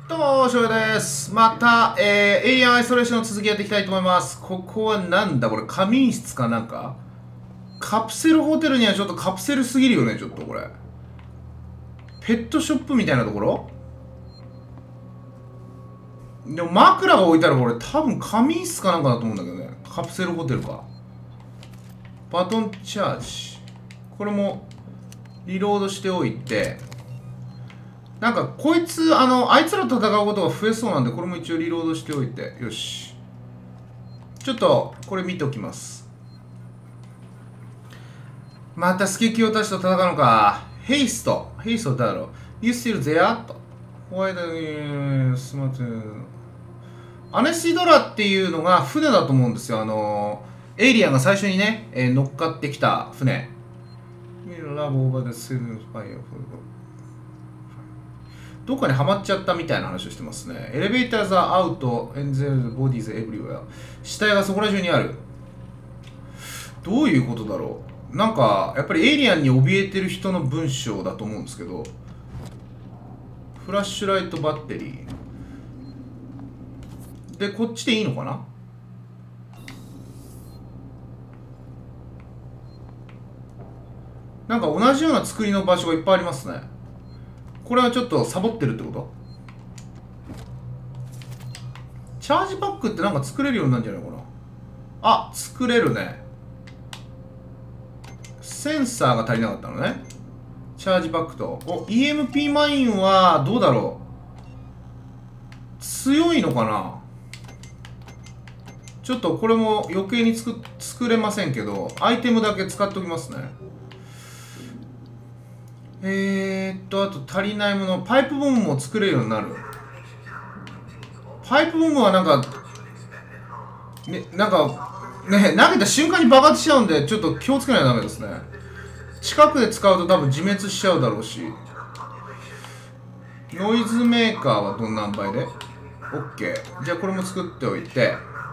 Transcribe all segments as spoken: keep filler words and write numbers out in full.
どうも、しょうやです。また、えー、エイリアンアイソレーションの続きやっていきたいと思います。ここはなんだこれ、仮眠室かなんかカプセルホテルにはちょっとカプセルすぎるよね、ちょっとこれ。ペットショップみたいなところでも枕が置いてあるこれ、多分仮眠室かなんかだと思うんだけどね。カプセルホテルか。バトンチャージ。これも、リロードしておいて、なんかこいつあのあいつらと戦うことが増えそうなんで、これも一応リロードしておいて、よし、ちょっとこれ見ておきます。またスケキヨたちと戦うのか。ヘイストヘイストだろう。 You still there? とホワイトスマートアネシドラっていうのが船だと思うんですよ。あのエイリアンが最初にね、えー、乗っかってきた船。どっかにはまっちゃったみたいな話をしてますね。エレベーターズアウト、エンゼルズ、ボディーズ、エブリウェア。死体がそこら中にある。どういうことだろう。なんか、やっぱりエイリアンに怯えてる人の文章だと思うんですけど。フラッシュライトバッテリー。で、こっちでいいのかな。なんか同じような作りの場所がいっぱいありますね。これはちょっとサボってるってこと？チャージパックってなんか作れるようになるんじゃないかな。あ、作れるね。センサーが足りなかったのね。チャージパックと。お、イーエムピー マインはどうだろう。強いのかな。ちょっとこれも余計に作作れませんけど、アイテムだけ使っておきますね。えーっと、あと足りないもの。パイプボムも作れるようになる。パイプボムはなんか、ね、なんか、ね、投げた瞬間に爆発しちゃうんで、ちょっと気をつけないとダメですね。近くで使うと多分自滅しちゃうだろうし。ノイズメーカーはどん何倍で ?OK。じゃあこれも作っておいて。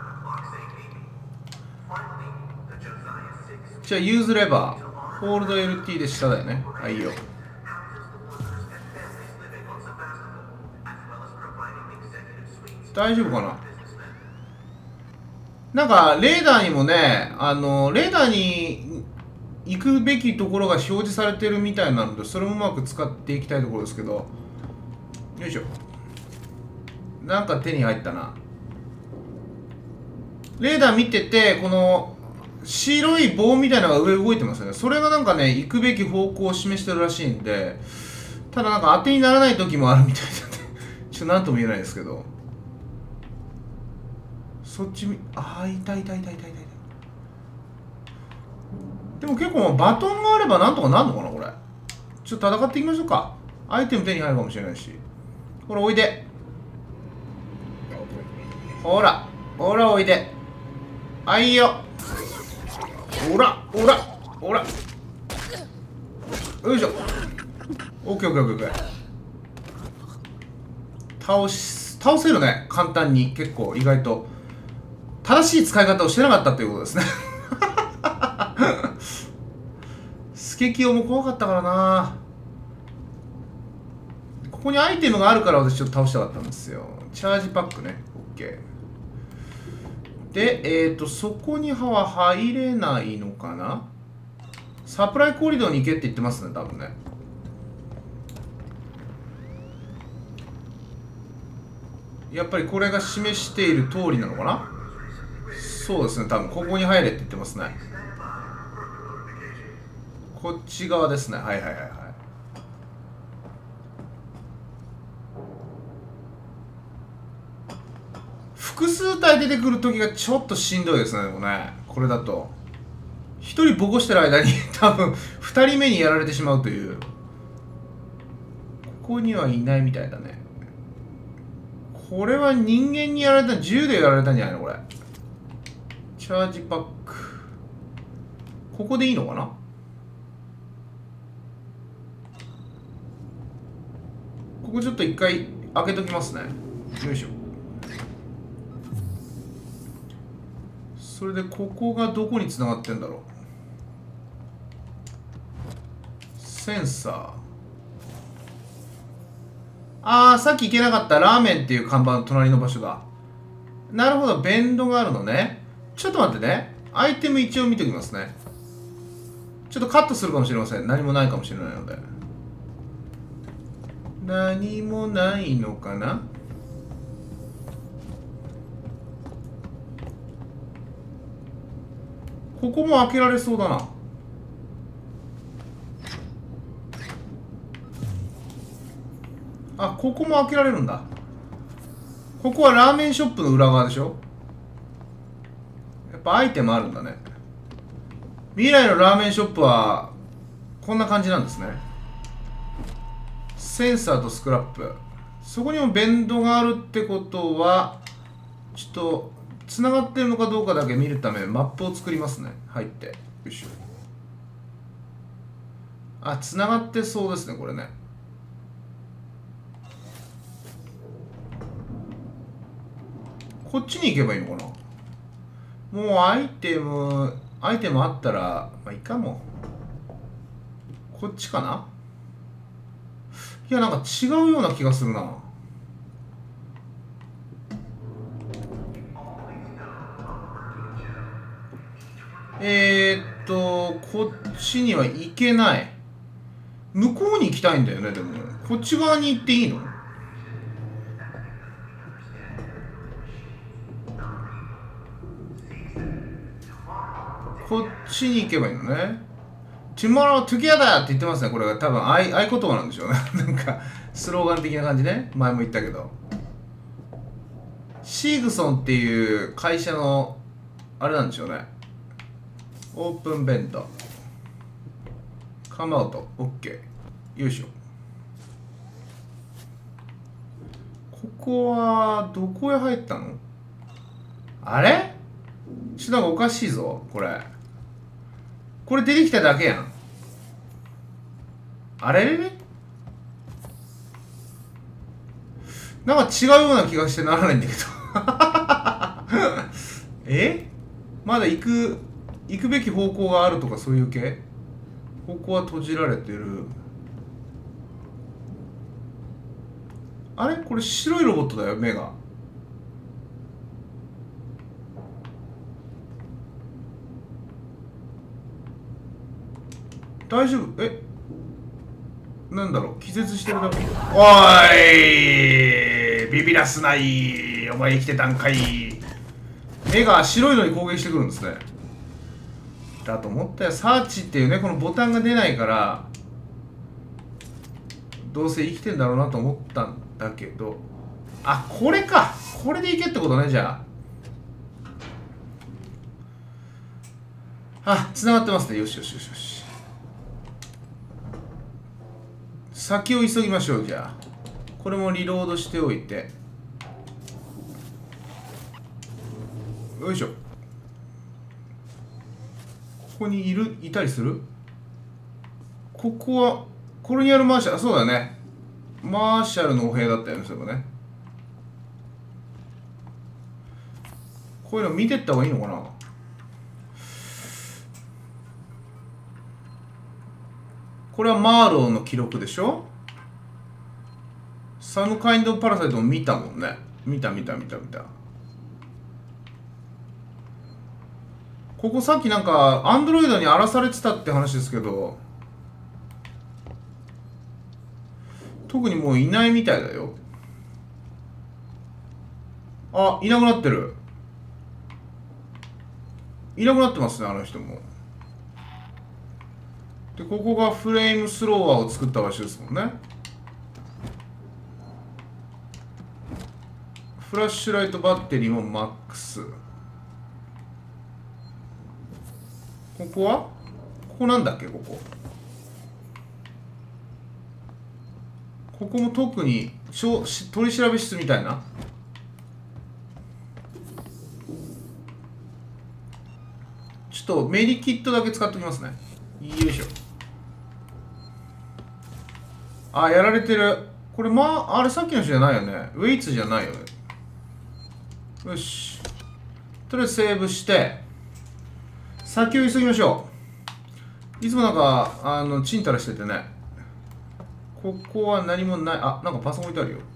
じゃあユーズレバー。ホールド エルティー で下だよね。あ、いいよ。大丈夫かな。なんか、レーダーにもね、あの、レーダーに行くべきところが表示されてるみたいなので、それもうまく使っていきたいところですけど。よいしょ。なんか手に入ったな。レーダー見てて、この、白い棒みたいなのが上動いてますよね。それがなんかね、行くべき方向を示してるらしいんで、ただなんか当てにならない時もあるみたいなんで、ちょっとなんとも言えないですけど。そっちみ、ああ、痛い痛い痛い痛い痛い。でも結構バトンがあればなんとかなるのかな、これ。ちょっと戦っていきましょうか。アイテム手に入るかもしれないし。ほら、おいで。ほら、ほら、おいで。あいよ。ほら、ほら、ほら。よいしょ。オッケーオッケーオッケーオッケー。倒し、倒せるね。簡単に。結構、意外と。正しい使い方をしてなかったということですね。スケキヨも怖かったからな。ここにアイテムがあるから私ちょっと倒したかったんですよ。チャージパックね。OK。で、えっと、そこには入れないのかな。サプライコリドーに行けって言ってますね、多分ね。やっぱりこれが示している通りなのかな。そうですね、多分ここに入れって言ってますね。こっち側ですね。はいはいはいはい。複数体出てくるときがちょっとしんどいですね、でもね。これだと。一人ボコしてる間に多分二人目にやられてしまうという。ここにはいないみたいだね。これは人間にやられた、銃でやられたんじゃないのこれ。チャージパック。ここでいいのかな。ここちょっと一回開けときますね。よいしょ。それでここがどこにつながってんだろう。センサあー、さっき行けなかったラーメンっていう看板の隣の場所だ。なるほど、ベンドがあるのね。ちょっと待ってね。アイテム一応見ておきますね。ちょっとカットするかもしれません。何もないかもしれないので。何もないのかな。ここも開けられそうだな。あ、ここも開けられるんだ。ここはラーメンショップの裏側でしょ。やっぱアイテムあるんだね。未来のラーメンショップはこんな感じなんですね。センサーとスクラップ、そこにもベンドがあるってことはちょっとつながってるのかどうかだけ見るためマップを作りますね。入って、よいしょ。あ、つながってそうですね、これね。こっちに行けばいいのかな。もうアイテムアイテムあったらまあいいかも。こっちかな。いや、なんか違うような気がするな。えー、っとこっちには行けない。向こうに行きたいんだよね。でもこっち側に行っていいの？こっちに行けばいいのね。Tomorrow together って言ってますね。これが多分合合言葉なんでしょうね。なんかスローガン的な感じね。前も言ったけど。シーグソンっていう会社のあれなんでしょうね。オープンベント。カムアウト。OK。よいしょ。ここはどこへ入ったの？あれ？ちょっとなんかおかしいぞ、これ。これ出てきただけやん。あれれれ？なんか違うような気がしてならないんだけど。え？まだ行く、行くべき方向があるとかそういう系？ここは閉じられてる。あれ？これ白いロボットだよ、目が。大丈夫？え？なんだろう、気絶してるだけ。おーい、ビビらすない。お前生きてたんかい。目が白いのに攻撃してくるんですね。だと思ったよ。サーチっていうね、このボタンが出ないからどうせ生きてんだろうなと思ったんだけど、あ、これか。これでいけってことね。じゃあ、あ、繋がってますね。よしよしよしよし。先を急ぎましょう。じゃあこれもリロードしておいて、よいしょ。ここにいるいたりする？ここはコロニアルマーシャル。そうだね、マーシャルのお部屋だったよね。そういえばね。こういうの見てった方がいいのかな。これはマーローの記録でしょ。サムカインドパラサイトも見たもんね。見た見た見た見た。ここさっきなんかアンドロイドに荒らされてたって話ですけど、特にもういないみたいだよ。あ、いなくなってる。いなくなってますね、あの人も。で、ここがフレームスローワーを作った場所ですもんね。フラッシュライトバッテリーもマックス。ここはここなんだっけ。ここここも特に取り調べ室みたいな。ちょっとメディキットだけ使っておきますね。よいしょ。あ、やられてる。これ、まあ、あれさっきの人じゃないよね。ウェイツじゃないよね。よし。とりあえずセーブして、先を急ぎましょう。いつもなんか、あの、ちんたらしててね。 ここは何もない。あ、なんかパソコン置いてあるよ。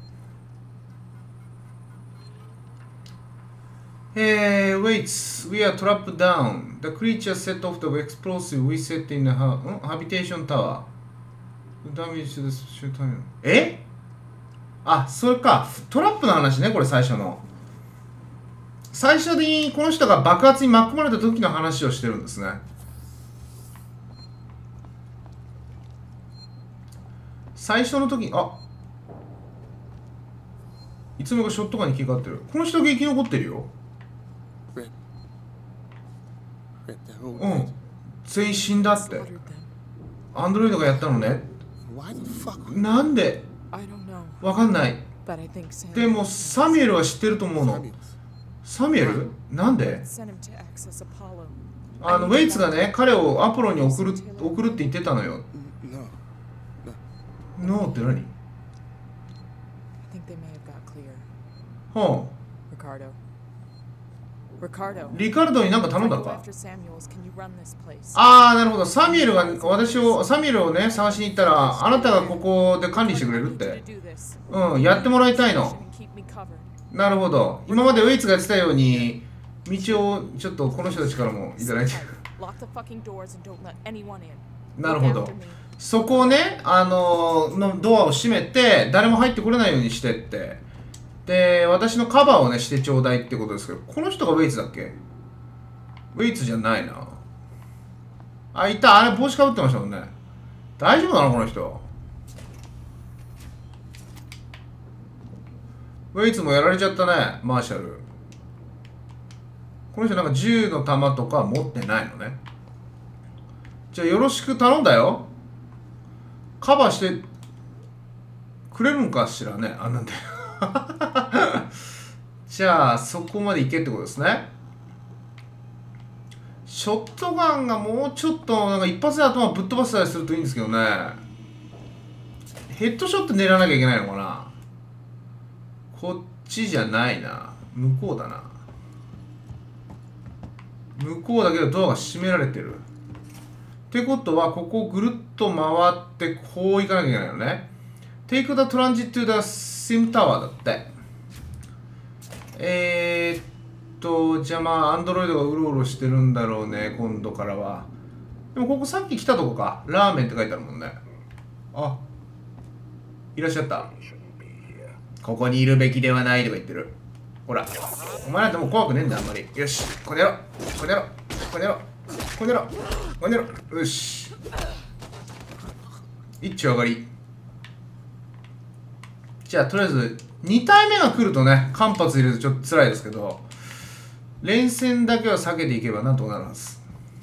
えー、waits. We are trapped down. The creature set off the explosive we set in the habitation tower. Damage to the special time. えあ、それか。トラップの話ね、これ最初の。最初にこの人が爆発に巻き込まれた時の話をしてるんですね。最初の時に、あ、いつもがショットガンに切り替わってる。この人だけ生き残ってるよ。うん。全員死んだって。アンドロイドがやったのね。なんでわかんない。でもサミュエルは知ってると思うの。サミュエルなんであのウェイツがね、彼をアポロに送る送るって言ってたのよ。ノーって何？はあ。リカルドに何か頼んだのか。ああ、なるほど。サミュエルが私をサミュエルをね探しに行ったら、あなたがここで管理してくれるって。うん、やってもらいたいの。なるほど。今までウェイツがやってたように道をちょっとこの人たちからもいただいて。なるほど。そこをね、あのー、のドアを閉めて誰も入ってこれないようにしてって。で、私のカバーをね、してちょうだいってことですけど、この人がウェイツだっけ？ウェイツじゃないな。あ、いた。あれ、帽子かぶってましたもんね。大丈夫なのこの人。ウェイツもやられちゃったね、マーシャル。この人なんか銃の弾とか持ってないのね。じゃあよろしく頼んだよ。カバーしてくれるんかしらね、あんなんで。じゃあそこまで行けってことですね。ショットガンがもうちょっとなんか一発で頭ぶっ飛ばせたりするといいんですけどね。ヘッドショット狙わなきゃいけないのかな。こっちじゃないな。向こうだな。向こうだけどドアが閉められてる。ってことはここをぐるっと回ってこう行かなきゃいけないのね。Take the transit to the sim tower だって。えー、っと、じゃあまあ、アンドロイドがうろうろしてるんだろうね、今度からは。でもここさっき来たとこか。ラーメンって書いてあるもんね。あ、いらっしゃった。ここにいるべきではないとか言ってる。ほら、お前なんてもう怖くねえんだ、あんまり。よし、これやろ、これやろ、これやろ、これやろ、これやろ、よし。一丁上がり。じゃあ、とりあえず、に体目が来るとね、間髪入れるとちょっと辛いですけど、連戦だけは避けていけばなんとかなるはず。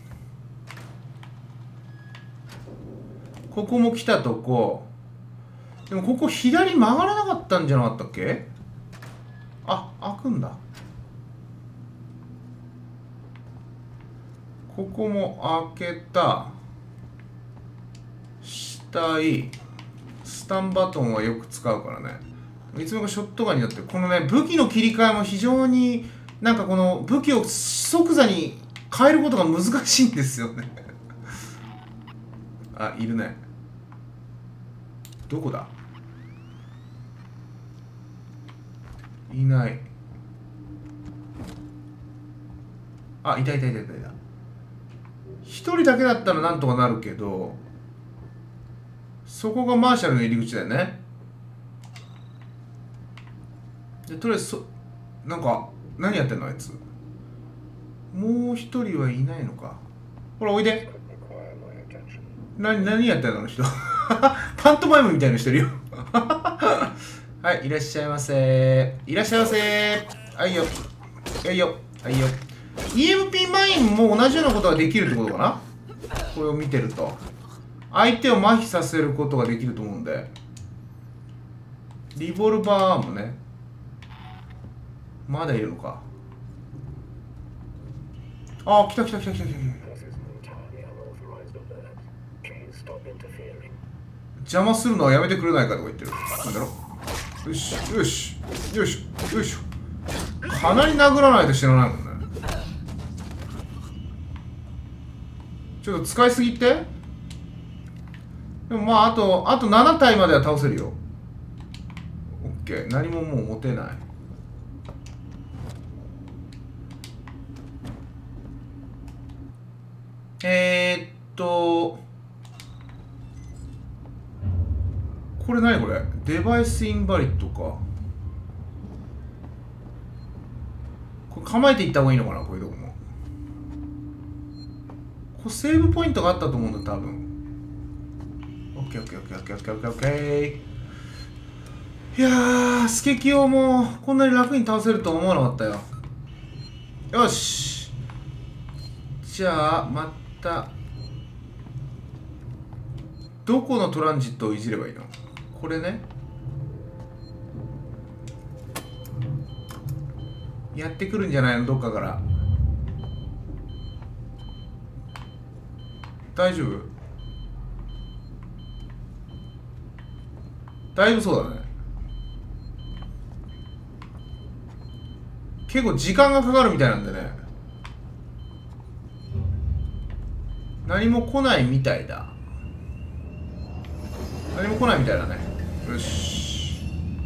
ここも来たとこ。でもここ左曲がらなかったんじゃなかったっけ？あ、開くんだ。ここも開けた。下い。スタンバトンはよく使うからね。いつもがショットガンになってる。このね、武器の切り替えも非常になんかこの武器を即座に変えることが難しいんですよね。あ、いるね。どこだ？いない。あ、いたいたいたいたいた。一人だけだったらなんとかなるけど、そこがマーシャルの入り口だよね。で、とりあえずそ、なんか、何やってんのあいつ。もう一人はいないのか。ほら、おいで。何、何やってんのあの人。パントマイムみたいにしてるよ。はい、いらっしゃいませ。いらっしゃいませ。はいよ。はいよ。はいよ。イーエムピー マインも同じようなことができるってことかな？これを見てると。相手を麻痺させることができると思うんで。リボルバーもね。まだいるのか。ああ、来た来た来た来た来た。邪魔するのはやめてくれないかとか言ってる。なんだろう。よし、よし、よし、よし。かなり殴らないと知らないもんね。ちょっと使いすぎって。 でもまああとあとなな体までは倒せるよ。オッケー。何ももう持てない。えー、っとこれ何これ、デバイスインバリッドか。これ構えていった方がいいのかな、こういうとこも。これセーブポイントがあったと思うんだ多分。オッケーオッケーオッケーオッケーオッケーオッケーオッケー。いやー、スケキヨもこんなに楽に倒せるとは思わなかったよ。よし、じゃあまたどこのトランジットをいじればいいの？これね。やってくるんじゃないの、どっかから。大丈夫？大丈夫そうだね。結構時間がかかるみたいなんでね。何も来ないみたいだ。何も来ないみたいだね。よし。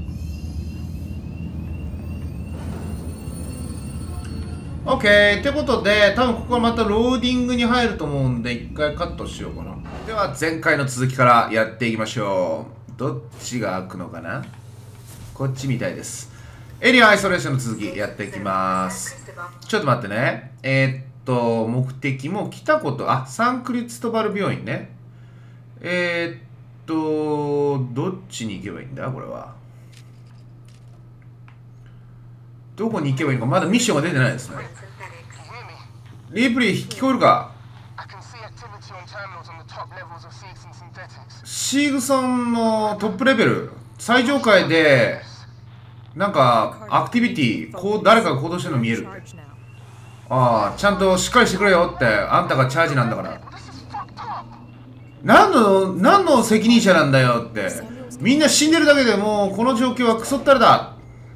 オッケー。ってことで、多分ここはまたローディングに入ると思うんで、一回カットしようかな。では、前回の続きからやっていきましょう。どっちが開くのかな？こっちみたいです。エリアアイソレーションの続きやっていきます。ちょっと待ってね。えー、っと、目的も来たこと、あ、サンクリストバル病院ね。えー、っと、どっちに行けばいいんだこれは。どこに行けばいいのか、まだミッションが出てないですね。リプリー、聞こえるか？シーグソンのトップレベル、最上階で、なんか、アクティビティ、こう誰かが行動してるの見えるって。ああ、ちゃんとしっかりしてくれよって、あんたがチャージなんだから。何の、何の責任者なんだよって。みんな死んでるだけでもう、この状況はクソったれだ。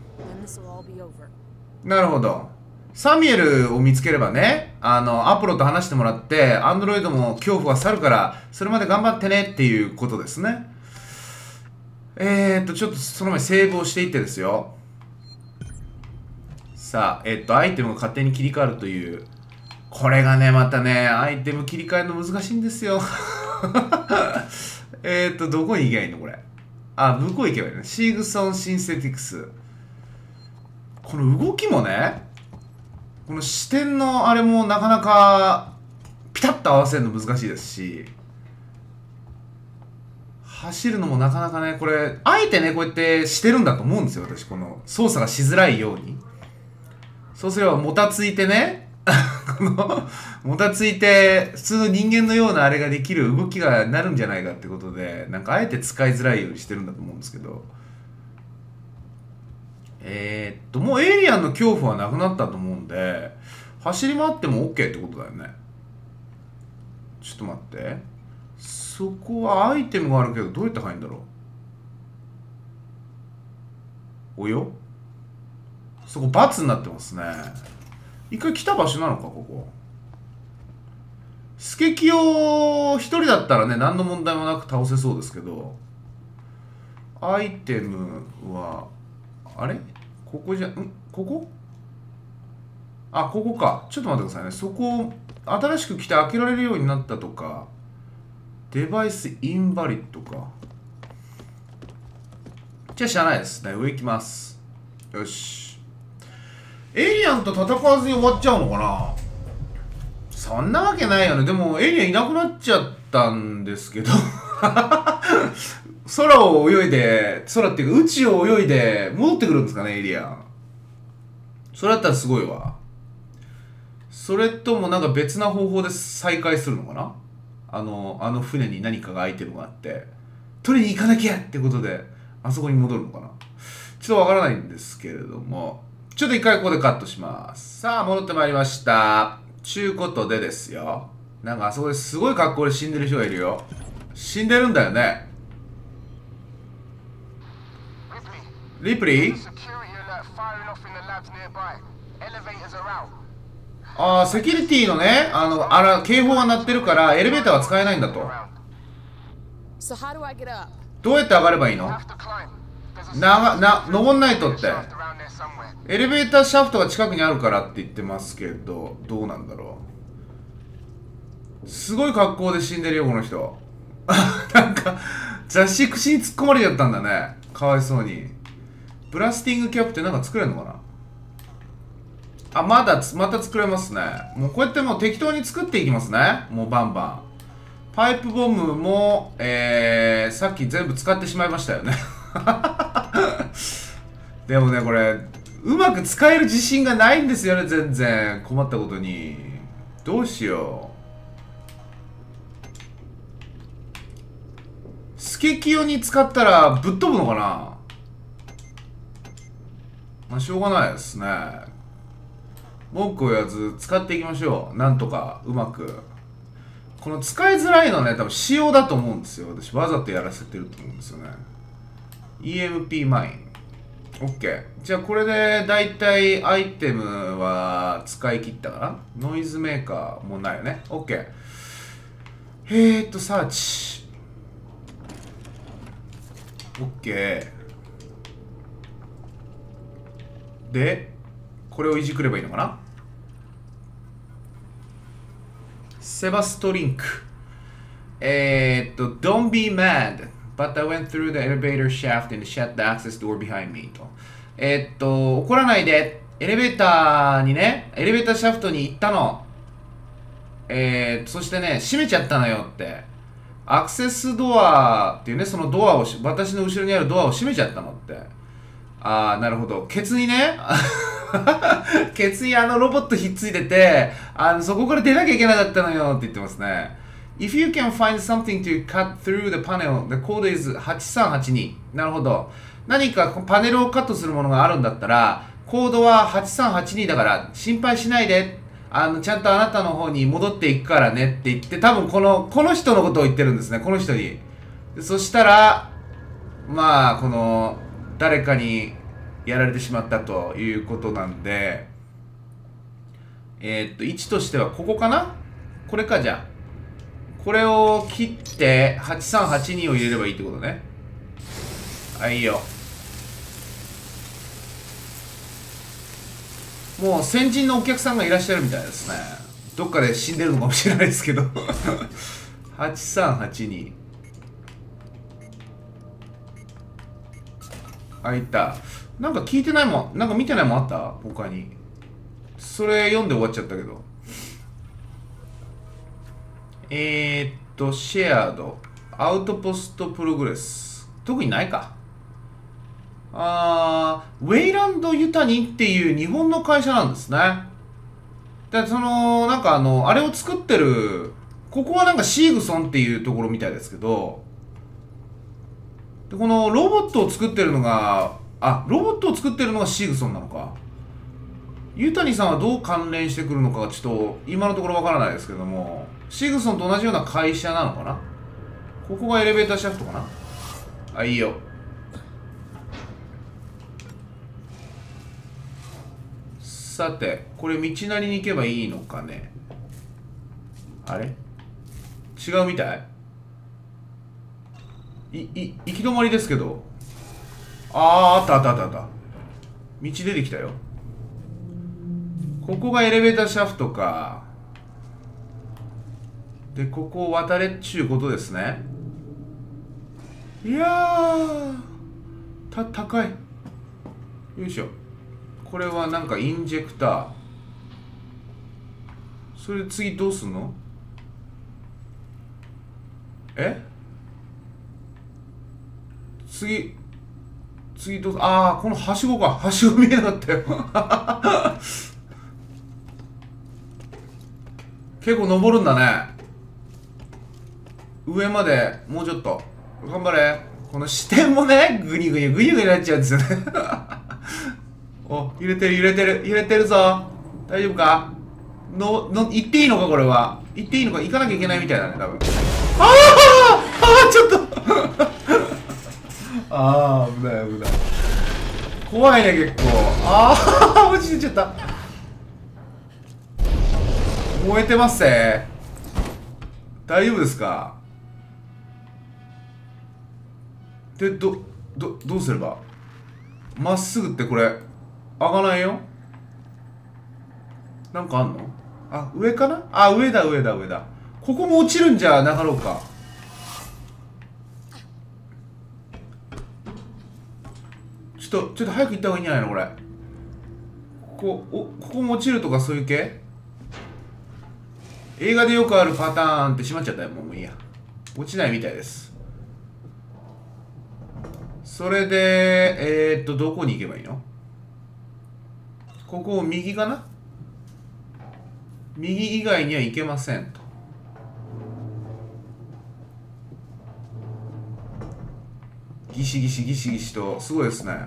なるほど。サミュエルを見つければね、あの、アポロと話してもらって、アンドロイドも恐怖は去るから、それまで頑張ってねっていうことですね。えーっと、ちょっとその前にセーブをしていってですよ。さあ、えーっと、アイテムが勝手に切り替わるという。これがね、またね、アイテム切り替えるの難しいんですよ。えーっと、どこに行けばいいのこれ。あ、向こう行けばいいね。シーグソンシンセティクス。この動きもね、この視点のあれもなかなかピタッと合わせるの難しいですし、走るのもなかなかね、これあえてねこうやってしてるんだと思うんですよ私。この操作がしづらいように。そうすればもたついてねこのもたついて普通の人間のようなあれができる動きがなるんじゃないかってことで、なんかあえて使いづらいようにしてるんだと思うんですけど、えー、っともうエイリアンの恐怖はなくなったと思うんで、走り回っても OK ってことだよね。ちょっと待って、そこはアイテムがあるけどどうやって入るんだろう。およ、そこ×になってますね。一回来た場所なのかここ。スケキヨ一人だったらね何の問題もなく倒せそうですけど、アイテムはあれここじゃ、んここ、あ、ここか。ちょっと待ってくださいね。そこ新しく来て開けられるようになったとか、デバイスインバリッドか。じゃあ知らないですね。上行きます。よし。エイリアンと戦わずに終わっちゃうのかな。そんなわけないよね。でもエイリアンいなくなっちゃったんですけど空を泳いで、空っていうか宇宙を泳いで戻ってくるんですかね、エイリアン。それだったらすごいわ。それともなんか別な方法で再開するのかな。あの、あの船に何かがアイテムがあって、取りに行かなきゃってことで、あそこに戻るのかな。ちょっとわからないんですけれども、ちょっと一回ここでカットします。さあ、戻ってまいりました。ちゅうことでですよ。なんかあそこですごい格好で死んでる人がいるよ。死んでるんだよね。リプリー？ああ、セキュリティのね、あの、あら、警報が鳴ってるから、エレベーターは使えないんだと。 So how do I get up? どうやって上がればいいの？な、な、登んないとって。エレベーターシャフトが近くにあるからって言ってますけど、どうなんだろう。すごい格好で死んでるよ、この人。なんか、雑誌口に突っ込まれちゃったんだね。かわいそうに。ブラスティングキャップってなんか作れるのかなあ、まだ、また作れますね。もうこうやってもう適当に作っていきますね。もうバンバン。パイプボムも、えー、さっき全部使ってしまいましたよね。でもね、これ、うまく使える自信がないんですよね、全然。困ったことに。どうしよう。スケキヨに使ったらぶっ飛ぶのかな？まあ、しょうがないですね。文句を言わず使っていきましょう。なんとか、うまく。この使いづらいのはね、多分仕様だと思うんですよ。私、わざとやらせてると思うんですよね。イーエムピー マイン。OK。じゃあ、これで、だいたいアイテムは使い切ったかな？ノイズメーカーもないよね。OK。えーっと、サーチ。OK。で、これをいじくればいいのかな？セバストリンク。えーっと、Don't be mad, but I went through the elevator shaft and shut the access door behind me と。えーっと、怒らないで。エレベーターにね、エレベーターシャフトに行ったの。えーっと、そしてね、閉めちゃったのよって。アクセスドアっていうね、そのドアを、私の後ろにあるドアを閉めちゃったのって。あー、なるほど。ケツにね、ケツにあのロボットひっついてて、あのそこから出なきゃいけなかったのよって言ってますね。If you can find something to cut through the panel, the code is はちさんはちに。なるほど。何かパネルをカットするものがあるんだったら、コードははちさんはちにだから心配しないで。あの、ちゃんとあなたの方に戻っていくからねって言って、多分この、この人のことを言ってるんですね。この人に。そしたら、まあ、この、誰かにやられてしまったということなんで、えー、っと、位置としてはここかな？これか、じゃあ。これを切って、はちさんはちにを入れればいいってことね。はい、いいよ。もう先人のお客さんがいらっしゃるみたいですね。どっかで死んでるのかもしれないですけど。はちさんはちに。あ、いた。なんか聞いてないもん、なんか見てないもんあった？他に。それ読んで終わっちゃったけど。えー、っと、シェアード。アウトポストプログレス。特にないか。あー、ウェイランド・ユタニっていう日本の会社なんですね。で、その、なんかあの、あれを作ってる、ここはなんかシーグソンっていうところみたいですけど、でこのロボットを作ってるのが、あ、ロボットを作ってるのがシーグソンなのか。ユタニさんはどう関連してくるのかちょっと今のところわからないですけども、シーグソンと同じような会社なのかな。ここがエレベーターシャフトかな。あ、いいよ。さて、これ道なりに行けばいいのかね。あれ違うみたい。い、い、行き止まりですけど。あー、あったあったあったあった。道出てきたよ。ここがエレベーターシャフトか。で、ここを渡れっちゅうことですね。いやー、た、高い。よいしょ。これはなんかインジェクター。それで次どうすんの？え？次、次どうす、ああ、このはしごか。はしご見えなかったよ。結構登るんだね。上までもうちょっと。頑張れ。この視点もね、グニグニグニグニなっちゃうんですよね。お、揺れてる揺れてる揺れてるぞ。大丈夫か？の、の、行っていいのかこれは。行っていいのか？行かなきゃいけないみたいだね、多分。ああああちょっとああ、危ない危ない。怖いね、結構。ああ、落ちてちゃった。燃えてますぜ。大丈夫ですか？ で、ど、ど、どうすればまっすぐってこれ、上がないよ。なんかあんの？あ、上かな？あ、上だ、上だ、上だ。ここも落ちるんじゃなかろうか。ちょっと、ちょっと早く行った方がいいんじゃないのこれ。ここ、お、ここも落ちるとかそういう系？映画でよくあるパターンって閉まっちゃったよ。もういいや。落ちないみたいです。それで、えー、っと、どこに行けばいいの？ここを右かな？右以外には行けませんと。ギシギシギシギシと、すごいですね。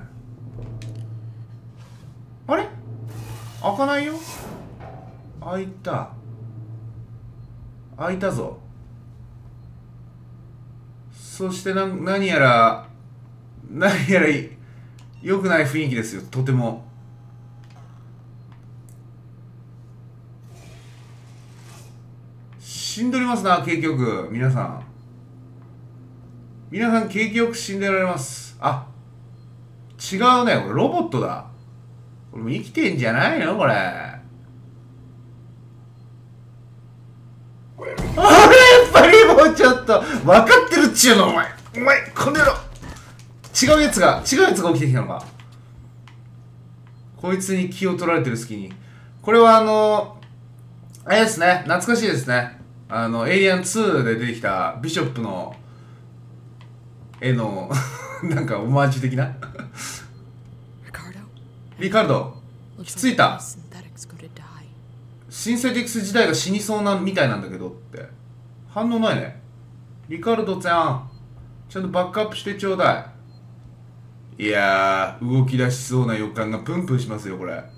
あれ？開かないよ。開いた。開いたぞ。そしてな何やら何やら良くない雰囲気ですよ。とても。死んでおりますな、結局。皆さん皆さん景気よく死んでられます。あ、違うね。これロボットだ。これも生きてんじゃないのこれ。あれやっぱりもうちょっと分かってるっちゅうのお前。お前この野郎。違うやつが違うやつが起きてきたのか。こいつに気を取られてる隙に。これはあのあれですね。懐かしいですね。あのエイリアンツーで出てきたビショップの絵のなんかオマージュ的なリカルド、きついた。シンセティクス時代が死にそうなみたいなんだけどって反応ないね。リカルドちゃん、ちゃんとバックアップしてちょうだい。いやー、動き出しそうな予感がプンプンしますよこれ。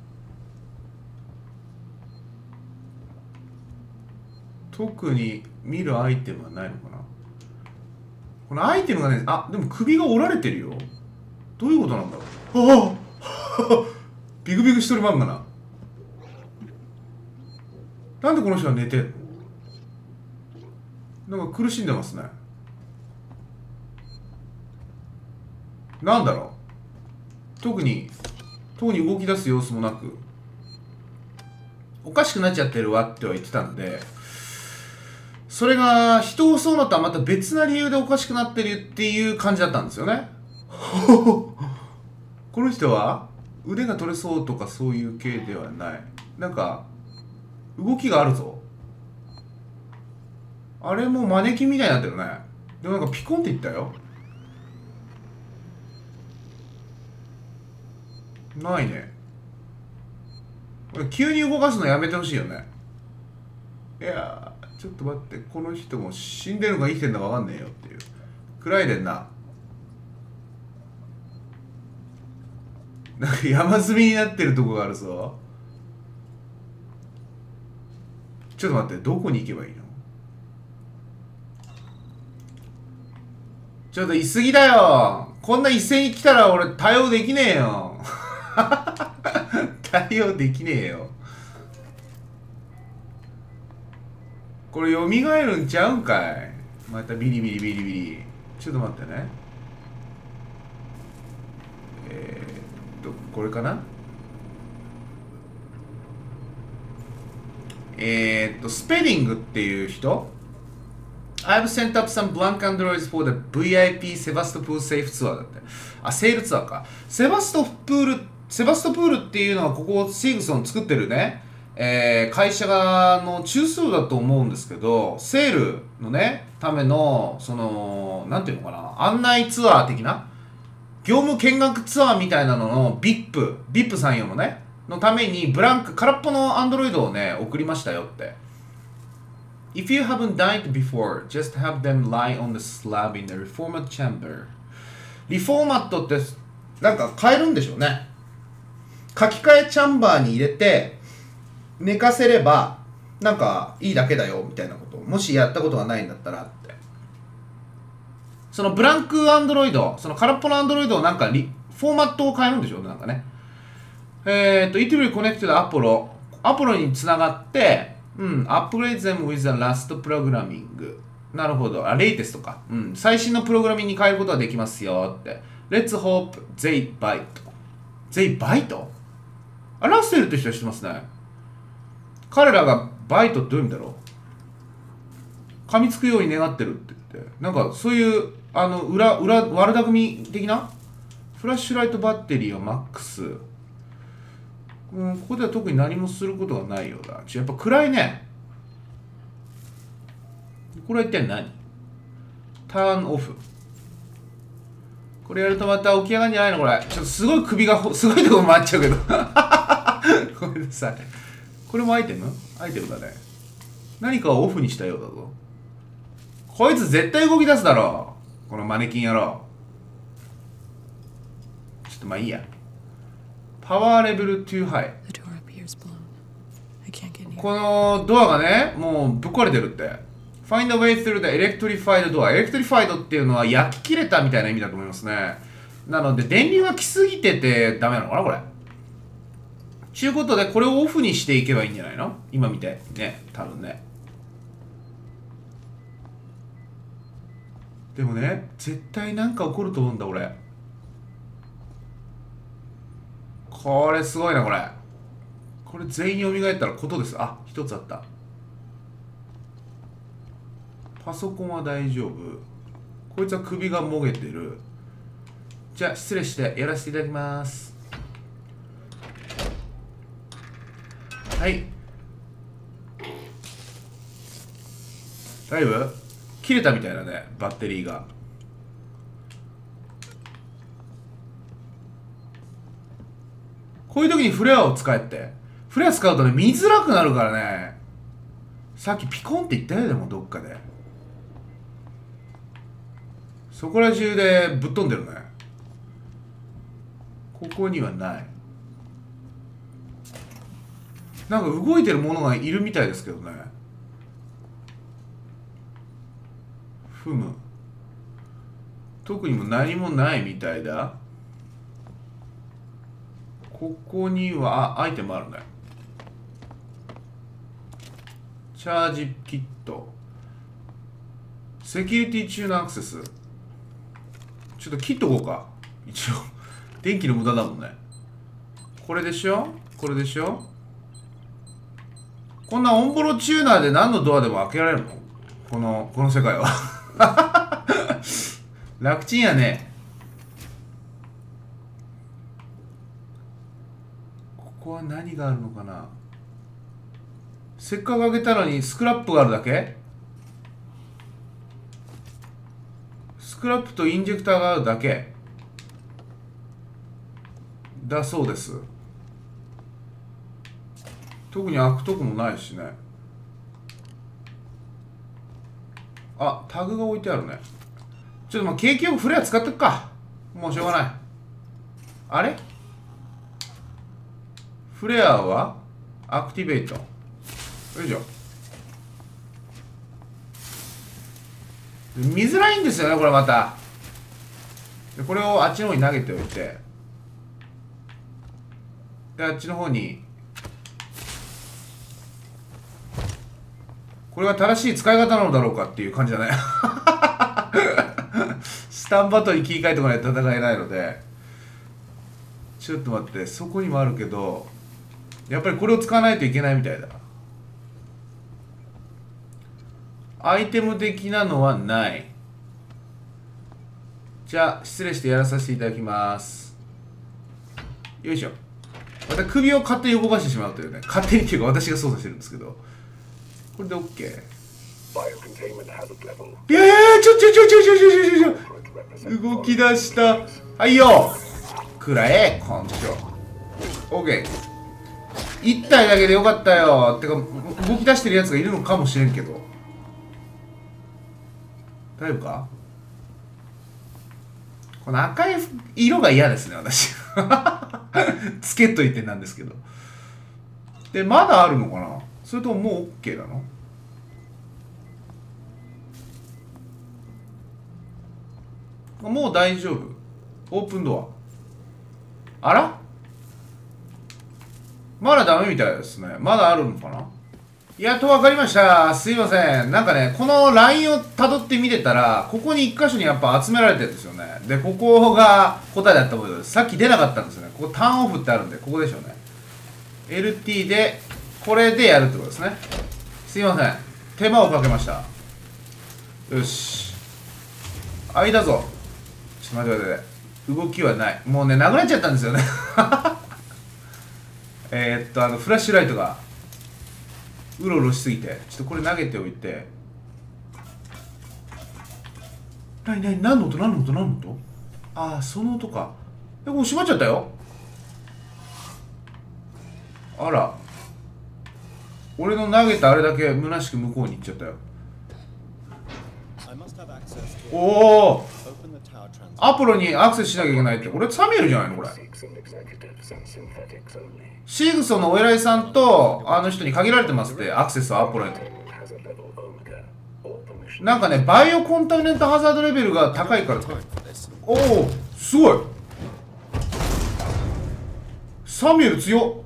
特に見るアイテムはないのかな。このアイテムがね、あ、でも首が折られてるよ。どういうことなんだろう。ああビクビクしとるまんがな。なんでこの人は寝てんの？なんか苦しんでますね。なんだろう。特に特に動き出す様子もなく、おかしくなっちゃってるわっては言ってたんで、それが人を襲うのとはまた別な理由でおかしくなってるっていう感じだったんですよね。この人は腕が取れそうとかそういう系ではない。なんか動きがあるぞ。あれもマネキンみたいになってるね。でもなんかピコンっていったよ。ないね。これ急に動かすのやめてほしいよね。いやー、ちょっと待って、この人も死んでるのか生きてるのか分かんねえよっていう。暗いでんな。なんか山積みになってるとこがあるぞ。ちょっと待って、どこに行けばいいの？ちょっと言い過ぎだよ。こんな一斉に来たら俺対応できねえよ。対応できねえよ。これ蘇るんちゃうんかい。またビリビリビリビリ。ちょっと待ってね。えー、っとこれかな。えー、っとスペリングっていう人。I've sent up some blank androids for the ブイアイピー セバストプールセーフツアーだって。あ、セールツアーか。セバストプール、セバストプールっていうのはここシーグソン作ってるね、えー、会社がの中枢だと思うんですけど、セールのね、ための、その、なんていうのかな、案内ツアー的な、業務見学ツアーみたいなのの ブイアイピー、ブイアイピー さん用のね、のためにブランク、空っぽのアンドロイドをね、送りましたよって。If you haven't died before, just have them lie on the slab in the reformat chamber. リフォーマットってなんか変えるんでしょうね。書き換えチャンバーに入れて寝かせればなんかいいだけだよみたいなことを、もしやったことがないんだったらって。そのブランクアンドロイド、その空っぽのアンドロイドをなんかリフォーマットを変えるんでしょうね。なんかね。えっと It will connect to Apollo。Apollo につながって、うん、upgrade them with the last programming。 なるほど。あ、レイテストか。うん。最新のプログラミングに変えることができますよって。Let's hope they bite. They bite? あ、ラッセルって人は知ってますね。彼らがバイトってどういう意味だろう。噛みつくように願ってるって言って。なんかそういう、あの、裏、裏、悪巧み的なフラッシュライトバッテリーはマックス。うん、ここでは特に何もすることがないようだ。ちょ、やっぱ暗いね。これは一体何？ターンオフ。これやるとまた起き上がるんじゃないのこれ。ちょっとすごい首がほ、すごいとこ回っちゃうけど。ごめんなさい。これもアイテム？アイテムだね。何かをオフにしたようだぞ。こいつ絶対動き出すだろう。このマネキン野郎。ちょっとまあいいや。パワーレベルトゥーハイ。このドアがね、もうぶっ壊れてるって。Find a way through the electrified door. electrified っていうのは焼き切れたみたいな意味だと思いますね。なので電流が来すぎててダメなのかなこれ。ちゅうことでこれをオフにしていけばいいんじゃないの今みたいにね。多分ね。でもね、絶対なんか起こると思うんだ俺。これすごいなこれ。これ全員蘇ったらことです。あ、一つあった。パソコンは大丈夫。こいつは首がもげてる。じゃあ失礼してやらせていただきます。はい。だいぶ切れたみたいだね、バッテリーが。こういう時にフレアを使えって。フレア使うとね、見づらくなるからね。さっきピコンって言ったよ、でもどっかで。そこら中でぶっ飛んでるね。ここにはない。なんか動いてるものがいるみたいですけどね。ふむ。特にも何もないみたいだ。ここには、あ、アイテムあるね。チャージキット。セキュリティ中のアクセス。ちょっと切っとこうか。一応。電気の無駄だもんね。これでしょ？これでしょ？こんなオンボロチューナーで何のドアでも開けられるの？この、この世界は。楽ちんやね。ここは何があるのかな？せっかく開けたのにスクラップがあるだけ？スクラップとインジェクターがあるだけだそうです。特に開くとこもないしね。あ、タグが置いてあるね。ちょっとまあ景気よくフレア使ってっか。もうしょうがない。あれフレアはアクティベート。よいしょ。見づらいんですよねこれまた。でこれをあっちの方に投げておいて、であっちの方に、これは正しい使い方なのだろうかっていう感じだね。スタンバットに切り替えとかないと戦えないので、ちょっと待って、そこにもあるけどやっぱりこれを使わないといけないみたいだ。アイテム的なのはない。じゃあ失礼してやらさせていただきます。よいしょ。また首を勝手に動かしてしまうというね。勝手にっていうか私が操作してるんですけど、これで OK。 いやいやいや、ちょちょちょちょちょちょちょちょ動き出した。はいよ、くらえ根性。 OK。 一体だけでよかったよ。ってか動き出してるやつがいるのかもしれんけど、大丈夫か？この赤い色が嫌ですね私。つけといてなんですけど。でまだあるのかな、それとももう OK なの？もう大丈夫。オープンドア。あら、まだダメみたいですね。まだあるのかな。 やっとわかりました。すいません。なんかね、このラインを辿って見てたら、ここに一箇所にやっぱ集められてるんですよね。で、ここが答えだったものです。さっき出なかったんですよね。ここターンオフってあるんで、ここでしょうね。エルティー で、これでやるってことですね。すいません。手間をかけました。よし。間だぞ。ちょっと待って待って。動きはない。もうね、なくなっちゃったんですよね。えっと、あの、フラッシュライトが。うろうろしすぎてちょっとこれ投げておいて。なになに、何の音何の音何の音。ああ、その音か。え、もう閉まっちゃったよ。あら、俺の投げたあれだけ虚しく向こうに行っちゃったよ。おお、アポロにアクセスしなきゃいけないって。これサミュエルじゃないのこれ。シグソのお偉いさんとあの人に限られてますって、アクセスはアポロへと。なんかね、バイオコンタミネントハザードレベルが高いから。おお、すごい。サミュエル強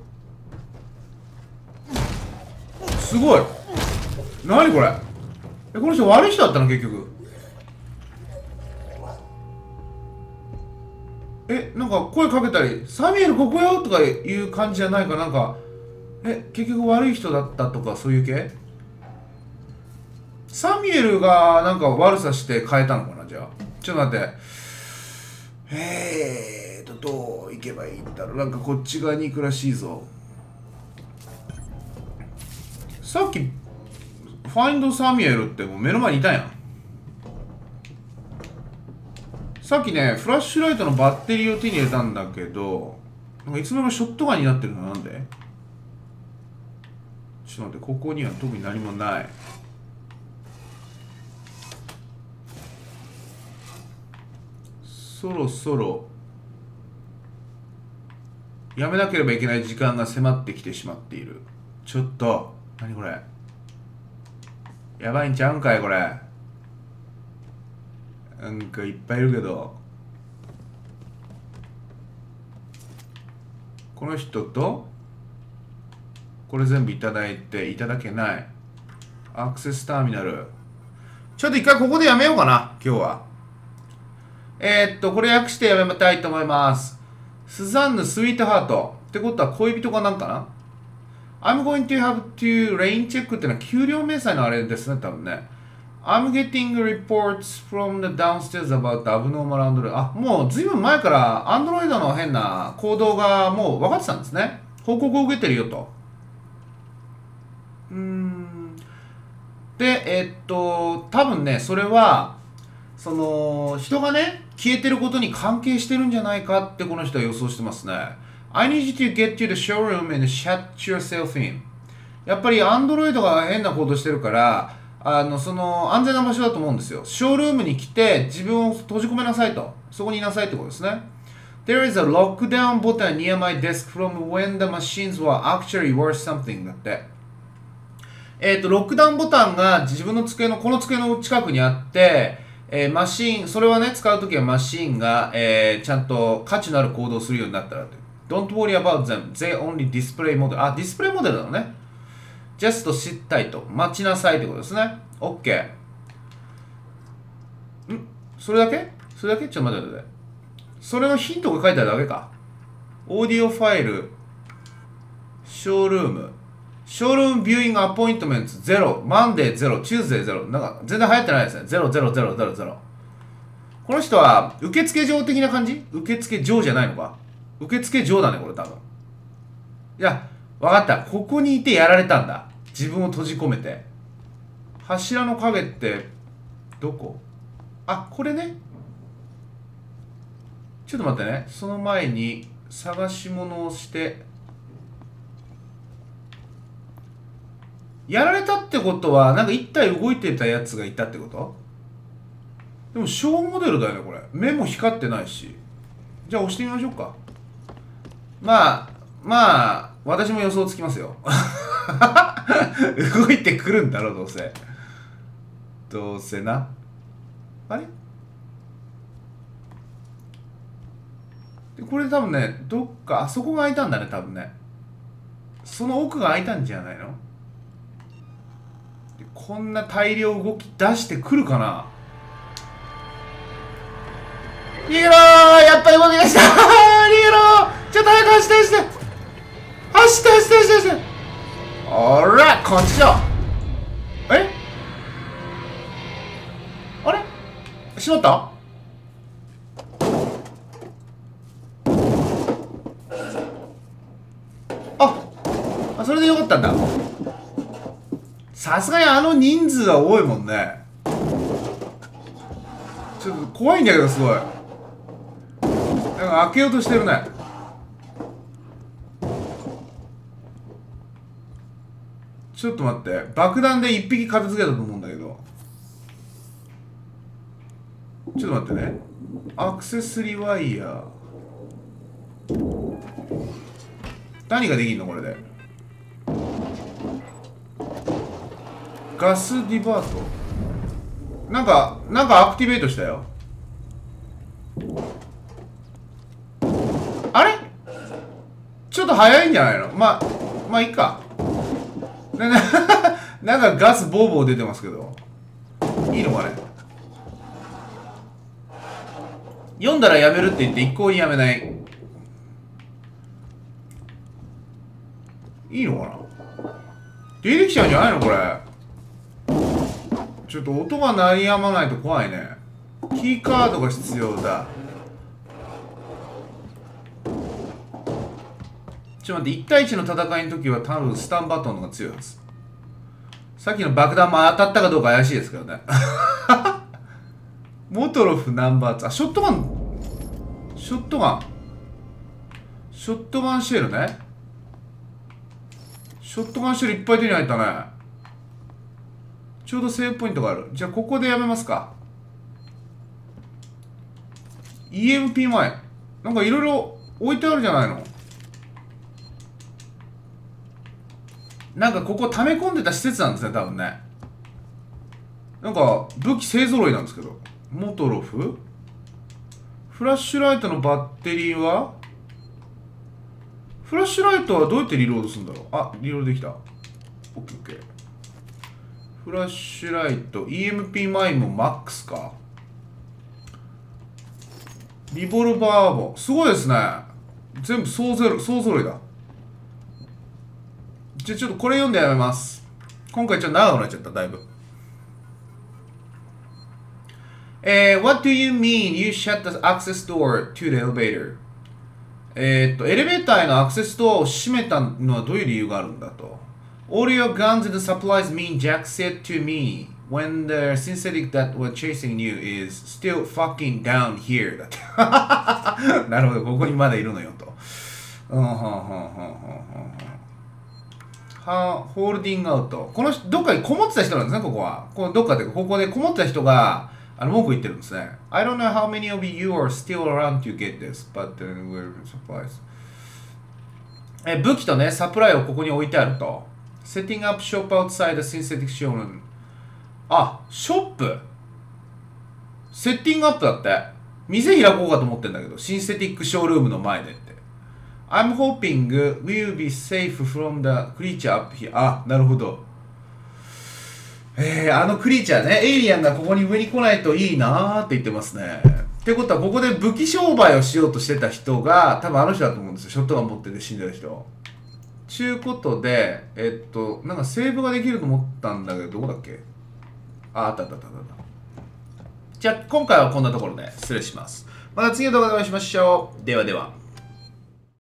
っ。すごい。何これ。え、この人悪い人だったの結局。え、なんか声かけたり、サミュエルここよとかいう感じじゃないか。なんか、え、結局悪い人だったとかそういう系。サミュエルがなんか悪さして変えたのかな。じゃあちょっと待って。えーとどう行けばいいんだろう。なんかこっち側に行くらしいぞ。さっきファインドサミュエルってもう目の前にいたやん。さっきね、フラッシュライトのバッテリーを手に入れたんだけど、なんかいつの間にかショットガンになってるの。なんで。ちょっと待って、ここには特に何もない。そろそろやめなければいけない時間が迫ってきてしまっている。ちょっと何これ、やばいんちゃうんかいこれ。なんかいっぱいいるけど、この人とこれ全部いただいて、いただけない。アクセスターミナル。ちょっと一回ここでやめようかな今日は。えー、っとこれ訳してやめたいと思います。スザンヌ・スイートハートってことは恋人かなんかな。 I'm going to have to rain check ってのは給料明細のあれですね多分ね。I'm getting reports from the downstairs about the abnormal Android。 あ、もうずいぶん前から Android の変な行動がもう分かってたんですね。報告を受けてるよと。うーん。で、えー、っと、多分ね、それは、その、人がね、消えてることに関係してるんじゃないかってこの人は予想してますね。I need you to get to the showroom and shut yourself in。やっぱり Android が変な行動してるから、あの、その、安全な場所だと思うんですよ。ショールームに来て自分を閉じ込めなさいと。そこにいなさいってことですね。There is a lockdown button near my desk from when the machines were actually worth something だって。えっと、ロックダウンボタンが自分の机の、この机の近くにあって、えー、マシーン、それはね、使うときはマシーンが、えー、ちゃんと価値のある行動をするようになったらと。Don't worry about them. They only display model. あ、ディスプレイモデルなのね。just sit tight と。待ちなさいってことですね。OK。んそれだけそれだけちょっと待って待って。それのヒントが書いてあるだけか。オーディオファイル、ショールーム、ショールームビューイングアポイントメントゼロ、マンデーゼロ、チューズデーゼロ。なんか全然流行ってないですね。ゼロゼロゼロゼロゼロ。この人は受付嬢的な感じ。受付嬢じゃないのか。受付嬢だね、これ多分。いや、わかった。ここにいてやられたんだ。自分を閉じ込めて。柱の影って、どこ？あ、これね。ちょっと待ってね。その前に探し物をして、やられたってことは、なんか一体動いてたやつがいたってこと？でも小モデルだよね、これ。目も光ってないし。じゃあ押してみましょうか。まあ、まあ、私も予想つきますよ。動いてくるんだろ、どうせ。どうせな。あれでこれ多分ね、どっか、あそこが開いたんだね、多分ね。その奥が開いたんじゃないの？ こんな大量動き出してくるかな。逃げろー、やっぱり動き出したー逃げろー、ちょっと早く走って走って走って走って走って走って、おらこっちだ。えあれしまった。ああ、それでよかったんだ。さすがにあの人数は多いもんね。ちょっと怖いんだけど、すごいなんか開けようとしてるね。ちょっと待って、爆弾で一匹片付けたと思うんだけど、ちょっと待ってね。アクセスリワイヤー、何ができんのこれで。ガスディバート、なんかなんかアクティベートしたよ。あれちょっと早いんじゃないの。まあまあいいか。なななんかガスボーボー出てますけど、いいのかね。読んだらやめるって言って一向にやめない。いいのかな。出てきちゃうんじゃないのこれ。ちょっと音が鳴りやまないと怖いね。キーカードが必要だ。ちょっと待って、いち対いちの戦いの時は多分スタンバトンの方が強いはず。さっきの爆弾も当たったかどうか怪しいですけどね。モトロフナンバーツー、あ、ショットガン、ショットガン、ショットガンシェルね。ショットガンシェルいっぱい手に入ったね。ちょうどセーブポイントがある。じゃあここでやめますか。 イーエムピー 前なんかいろいろ置いてあるじゃないの。なんかここ溜め込んでた施設なんですね、多分ね。なんか武器勢ぞろいなんですけど。モトロフ、フラッシュライトのバッテリーは、フラッシュライトはどうやってリロードするんだろう。あ、リロードできた。オッケーオッケー。フラッシュライト イーエムピー マインもマックスか。リボルバーもすごいですね。全部総ぞろ総ぞろいだ。じゃあちょっとこれ読んでやめます。今回ちょっと長くなっちゃった、だいぶ。えー、What do you mean you shut the access door to the elevator? えーっと、エレベーターへのアクセスドアを閉めたのはどういう理由があるんだと。All your guns and supplies mean Jack said to me when the synthetic that was chasing you is still fucking down here だって。なるほど、ここにまだいるのよと。うん、はんはんはんはんはん。はホールディングアウト。この人、どっかにこもってた人なんですね、ここは。このどっかで、ここでこもってた人が、あの文句言ってるんですね。I don't know how many of you are still around to get this, but we're supplies. え、武器とね、サプライをここに置いてあると。Setting up shop outside the synthetic showroom. あ、ショップセッティングアップだって。店開こうかと思ってんだけど、シンセティックショールームの前でって。I'm hoping we'll be safe from the creature up here. あ、なるほど。えー、あのクリーチャーね、エイリアンがここに上に来ないといいなーって言ってますね。ってことは、ここで武器商売をしようとしてた人が、多分あの人だと思うんですよ。ショットガン持ってて死んでる人。ちゅうことで、えっと、なんかセーブができると思ったんだけど、どこだっけ。あ、あったあったあったあった。じゃあ、今回はこんなところで失礼します。また次の動画でお会いしましょう。ではでは。